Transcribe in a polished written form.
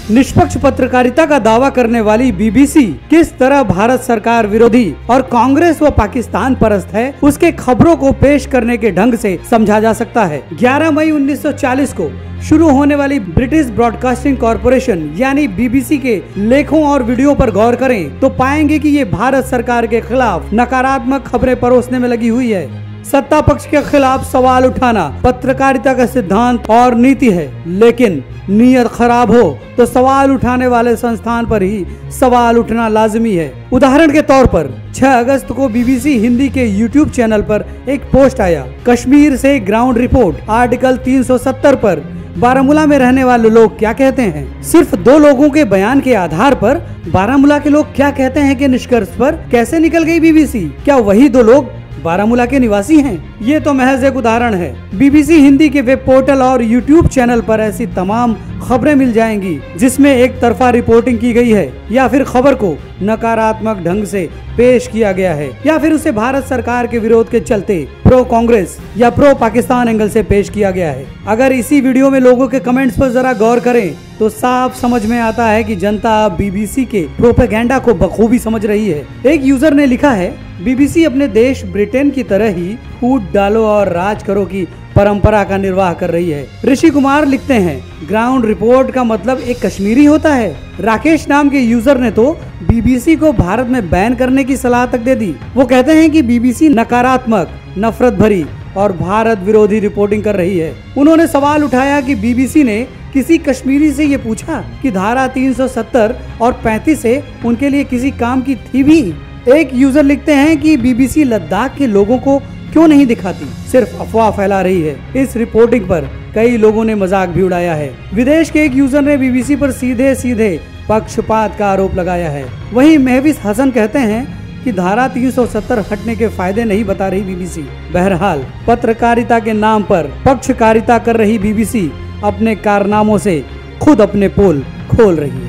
निष्पक्ष पत्रकारिता का दावा करने वाली बीबीसी किस तरह भारत सरकार विरोधी और कांग्रेस व पाकिस्तान परस्त है, उसके खबरों को पेश करने के ढंग से समझा जा सकता है। 11 मई 1940 को शुरू होने वाली ब्रिटिश ब्रॉडकास्टिंग कॉरपोरेशन यानी बीबीसी के लेखों और वीडियो पर गौर करें तो पाएंगे कि ये भारत सरकार के खिलाफ नकारात्मक खबरें परोसने में लगी हुई है। सत्ता पक्ष के खिलाफ सवाल उठाना पत्रकारिता का सिद्धांत और नीति है, लेकिन नीयत खराब हो तो सवाल उठाने वाले संस्थान पर ही सवाल उठना लाजमी है। उदाहरण के तौर पर 6 अगस्त को बीबीसी हिंदी के यूट्यूब चैनल पर एक पोस्ट आया, कश्मीर से ग्राउंड रिपोर्ट आर्टिकल 370 पर बारामूला में रहने वाले लोग क्या कहते हैं। सिर्फ 2 लोगों के बयान के आधार पर बारामूला के लोग क्या कहते हैं के निष्कर्ष पर कैसे निकल गई बीबीसी। क्या वही 2 लोग बारामूला के निवासी हैं? ये तो महज एक उदाहरण है। बीबीसी हिंदी के वेब पोर्टल और यूट्यूब चैनल पर ऐसी तमाम खबरें मिल जाएंगी जिसमें एक तरफा रिपोर्टिंग की गई है या फिर खबर को नकारात्मक ढंग से पेश किया गया है या फिर उसे भारत सरकार के विरोध के चलते प्रो कांग्रेस या प्रो पाकिस्तान एंगल से पेश किया गया है। अगर इसी वीडियो में लोगों के कमेंट्स पर जरा गौर करें तो साफ समझ में आता है कि जनता बीबीसी के प्रोपेगेंडा को बखूबी समझ रही है। एक यूजर ने लिखा है, बीबीसी अपने देश ब्रिटेन की तरह ही फूट डालो और राज करो की परंपरा का निर्वाह कर रही है। ऋषि कुमार लिखते हैं, ग्राउंड रिपोर्ट का मतलब एक कश्मीरी होता है। राकेश नाम के यूजर ने तो बीबीसी को भारत में बैन करने की सलाह तक दे दी। वो कहते हैं कि बीबीसी नकारात्मक, नफरत भरी और भारत विरोधी रिपोर्टिंग कर रही है। उन्होंने सवाल उठाया कि बीबीसी ने किसी कश्मीरी से ये पूछा कि धारा 370 और 35 से उनके लिए किसी काम की थी भी। एक यूजर लिखते हैं कि बीबीसी लद्दाख के लोगों को क्यों नहीं दिखाती, सिर्फ अफवाह फैला रही है। इस रिपोर्टिंग पर कई लोगों ने मजाक भी उड़ाया है। विदेश के एक यूजर ने बीबीसी पर सीधे सीधे पक्षपात का आरोप लगाया है। वहीं महविस हसन कहते हैं कि धारा 370 हटने के फायदे नहीं बता रही बीबीसी। बहरहाल पत्रकारिता के नाम पर पक्षकारिता कर रही बीबीसी अपने कारनामों से खुद अपने पोल खोल रही है।